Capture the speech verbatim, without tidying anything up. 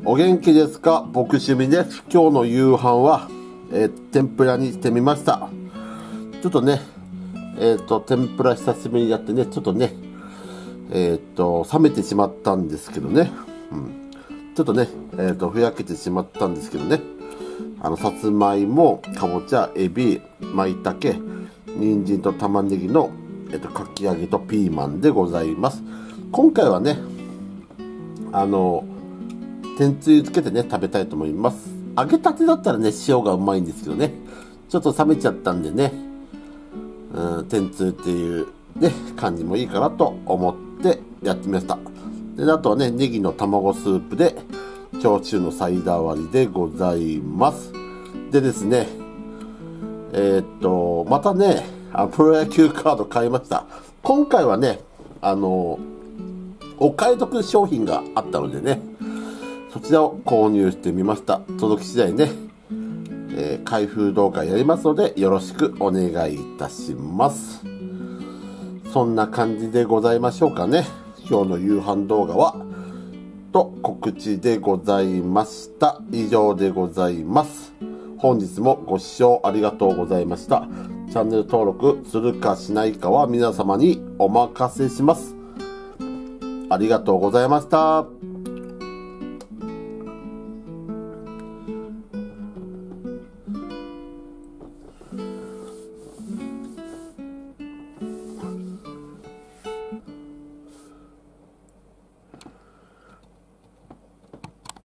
お元気ですか？僕趣味です。今日の夕飯は、えー、天ぷらにしてみました。ちょっとね、えっと、天ぷら久しぶりにやってね、ちょっとね、えっと、冷めてしまったんですけどね。うん、ちょっとね、えっと、ふやけてしまったんですけどね。あの、さつまいも、かぼちゃ、エビ、まいたけ、人参と玉ねぎの、えっと、かき揚げとピーマンでございます。今回はね、あの、天つゆつけてね、食べたいと思います。揚げたてだったらね、塩がうまいんですけどね。ちょっと冷めちゃったんでね、うん、天つゆっていうね、感じもいいかなと思ってやってみました。で、あとはね、ネギの卵スープで、焼酎のサイダー割りでございます。でですね、えー、っと、またね、あプロ野球カード買いました。今回はね、あの、お買い得商品があったのでね、そちらを購入してみました。届き次第ね、えー、開封動画やりますので、よろしくお願いいたします。そんな感じでございましょうかね。今日の夕飯動画は、と告知でございました。以上でございます。本日もご視聴ありがとうございました。チャンネル登録するかしないかは皆様にお任せします。ありがとうございました。